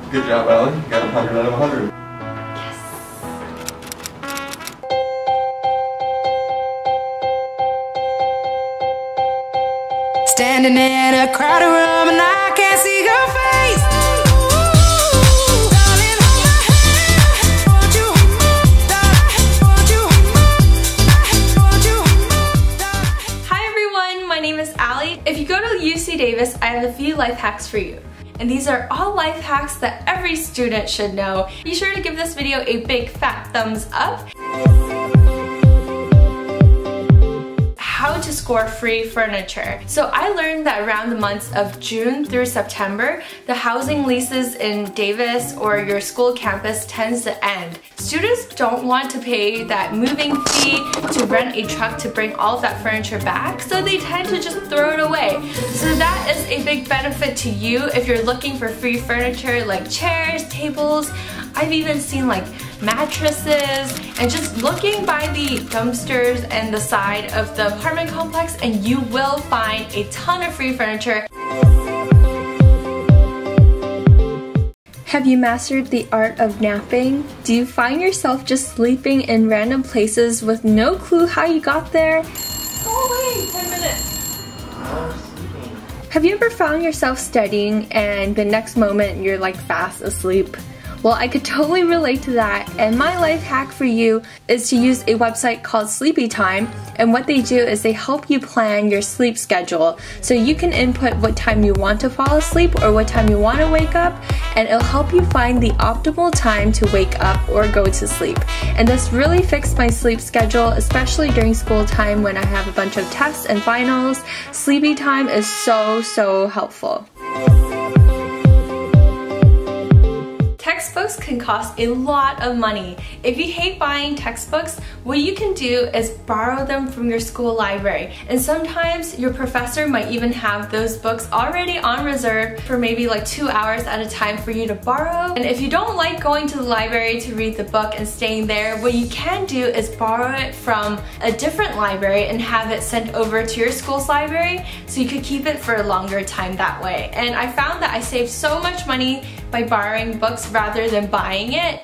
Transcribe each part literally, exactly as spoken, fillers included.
Good job, Allie. You got one hundred out of one hundred. Standing in a crowded room and I can't see your face. Darling, hold my hand. Want you, darling, want you, want you. Hi everyone, my name is Allie. If you go to U C Davis, I have a few life hacks for you. And these are all life hacks that every student should know. Be sure to give this video a big fat thumbs up. How to score free furniture. So I learned that around the months of June through September, the housing leases in Davis or your school campus tends to end. Students don't want to pay that moving fee to rent a truck to bring all of that furniture back, so they tend to just throw it away. So that is a big benefit to you if you're looking for free furniture like chairs, tables. I've even seen like mattresses, and just looking by the dumpsters and the side of the apartment complex and you will find a ton of free furniture. Have you mastered the art of napping? Do you find yourself just sleeping in random places with no clue how you got there? Oh wait, ten minutes. Have you ever found yourself studying and the next moment you're like fast asleep? Well, I could totally relate to that, and my life hack for you is to use a website called Sleepy Time, and what they do is they help you plan your sleep schedule. So you can input what time you want to fall asleep or what time you want to wake up, and it'll help you find the optimal time to wake up or go to sleep. And this really fixed my sleep schedule, especially during school time when I have a bunch of tests and finals. Sleepy Time is so, so helpful. Textbooks can cost a lot of money. If you hate buying textbooks, what you can do is borrow them from your school library. And sometimes your professor might even have those books already on reserve for maybe like two hours at a time for you to borrow. And if you don't like going to the library to read the book and staying there, what you can do is borrow it from a different library and have it sent over to your school's library so you could keep it for a longer time that way. And I found that I saved so much money by borrowing books rather than buying it.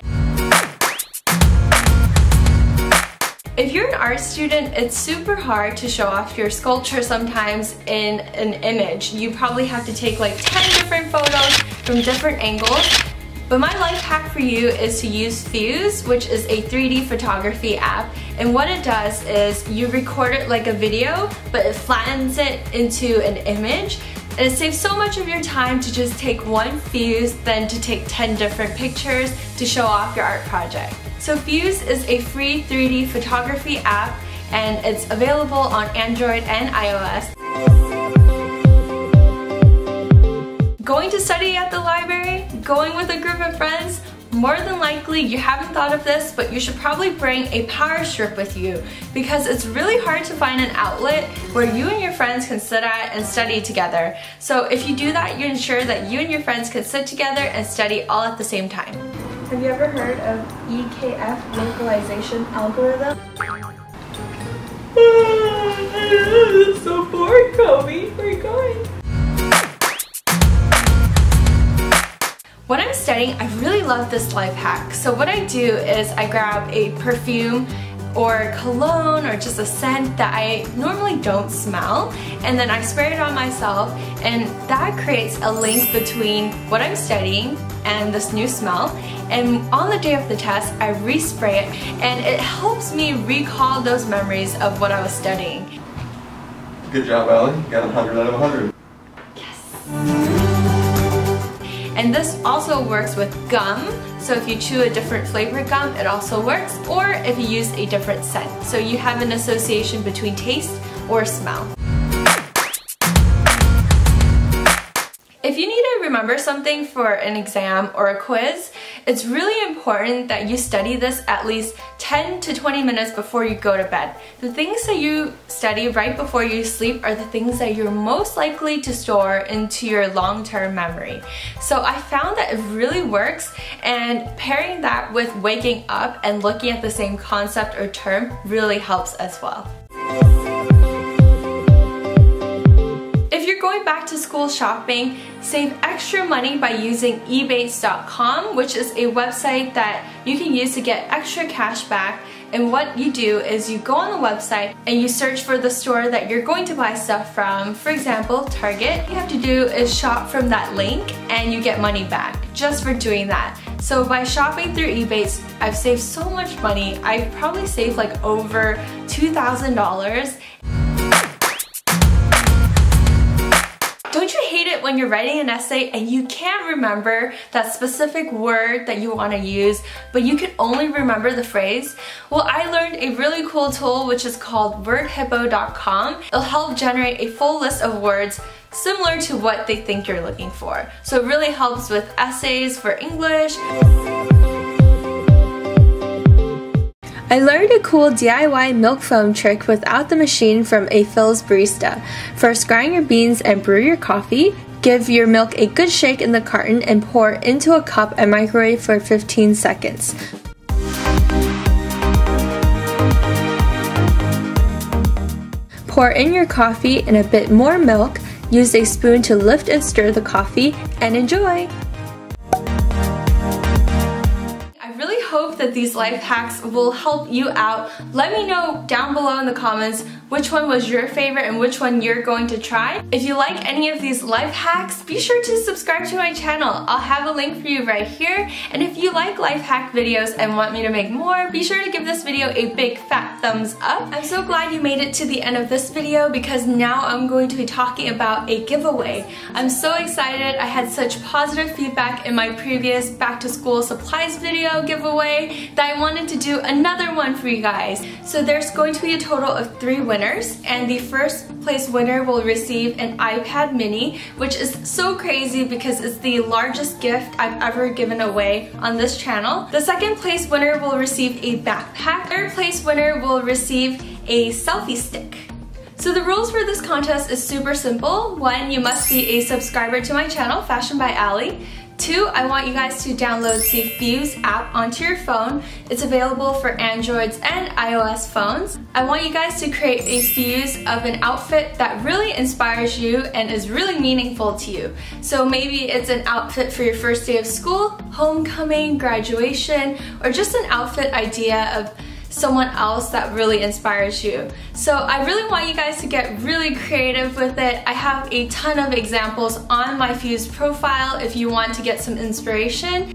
If you're an art student, it's super hard to show off your sculpture sometimes in an image. You probably have to take like ten different photos from different angles. But my life hack for you is to use Fyuse, which is a three D photography app. And what it does is you record it like a video, but it flattens it into an image. And it saves so much of your time to just take one Fyuse than to take ten different pictures to show off your art project. So Fyuse is a free three D photography app and it's available on Android and iOS. Going to study at the library? Going with a group of friends? More than likely you haven't thought of this, but you should probably bring a power strip with you because it's really hard to find an outlet where you and your friends can sit at and study together. So if you do that, you ensure that you and your friends can sit together and study all at the same time. Have you ever heard of E K F localization algorithm? This is so boring, Kobe. Where are you going? When I'm studying, I really love this life hack. So what I do is I grab a perfume or cologne or just a scent that I normally don't smell, and then I spray it on myself, and that creates a link between what I'm studying and this new smell. And on the day of the test, I respray it, and it helps me recall those memories of what I was studying. Good job, Allie. You got one hundred out of one hundred. Yes. And this also works with gum, so if you chew a different flavored gum, it also works, or if you use a different scent. So you have an association between taste or smell. If you need to remember something for an exam or a quiz, it's really important that you study this at least ten to twenty minutes before you go to bed. The things that you study right before you sleep are the things that you're most likely to store into your long-term memory. So I found that it really works, and pairing that with waking up and looking at the same concept or term really helps as well. going back to school shopping, save extra money by using ebates dot com, which is a website that you can use to get extra cash back. And what you do is you go on the website and you search for the store that you're going to buy stuff from. For example, Target. What you have to do is shop from that link and you get money back just for doing that. So by shopping through Ebates, I've saved so much money. I've probably saved like over two thousand dollars. Don't you hate it when you're writing an essay and you can't remember that specific word that you want to use, but you can only remember the phrase? Well, I learned a really cool tool which is called word hippo dot com. It'll help generate a full list of words similar to what they think you're looking for. So it really helps with essays for English. I learned a cool D I Y milk foam trick without the machine from a Fyuse barista. First, grind your beans and brew your coffee. Give your milk a good shake in the carton and pour into a cup and microwave for fifteen seconds. Pour in your coffee and a bit more milk. Use a spoon to lift and stir the coffee and enjoy! Hope that these life hacks will help you out. Let me know down below in the comments which one was your favorite and which one you're going to try. If you like any of these life hacks, be sure to subscribe to my channel. I'll have a link for you right here. And if you like life hack videos and want me to make more, be sure to give this video a big fat thumbs up. I'm so glad you made it to the end of this video because now I'm going to be talking about a giveaway. I'm so excited. I had such positive feedback in my previous back to school supplies video giveaway that I wanted to do another one for you guys. So there's going to be a total of three winners, and the first place winner will receive an iPad mini, which is so crazy because it's the largest gift I've ever given away on this channel. The second place winner will receive a backpack. Third place winner will receive a selfie stick. So the rules for this contest is super simple. One, you must be a subscriber to my channel, Fashion by Ally. Two, I want you guys to download the Fyuse app onto your phone. It's available for Androids and iOS phones. I want you guys to create a Fyuse of an outfit that really inspires you and is really meaningful to you. So maybe it's an outfit for your first day of school, homecoming, graduation, or just an outfit idea of someone else that really inspires you. So I really want you guys to get really creative with it. I have a ton of examples on my Fyuse profile if you want to get some inspiration.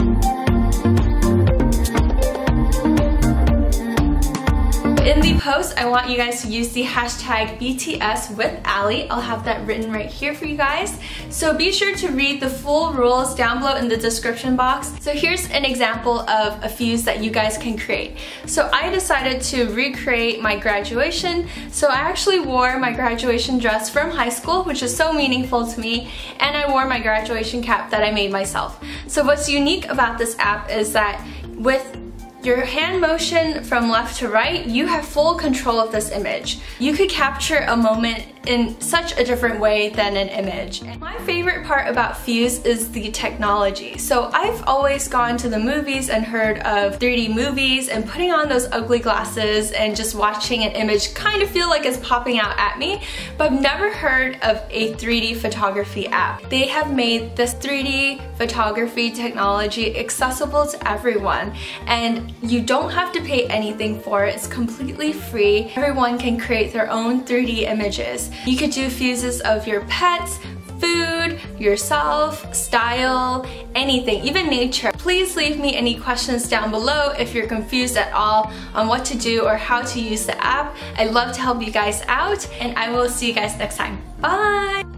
In the post, I want you guys to use the hashtag B T S with Ally. I'll have that written right here for you guys. So be sure to read the full rules down below in the description box. So here's an example of a Fyuse that you guys can create. So I decided to recreate my graduation. So I actually wore my graduation dress from high school, which is so meaningful to me, and I wore my graduation cap that I made myself. So what's unique about this app is that with your hand motion from left to right, you have full control of this image. You could capture a moment in such a different way than an image. And my favorite part about Fyuse is the technology. So I've always gone to the movies and heard of three D movies and putting on those ugly glasses and just watching an image kind of feel like it's popping out at me, but I've never heard of a three D photography app. They have made this three D photography technology accessible to everyone, and you don't have to pay anything for it. It's completely free. Everyone can create their own three D images. You could do Fyuses of your pets, food, yourself, style, anything, even nature. Please leave me any questions down below if you're confused at all on what to do or how to use the app. I'd love to help you guys out, and I will see you guys next time. Bye!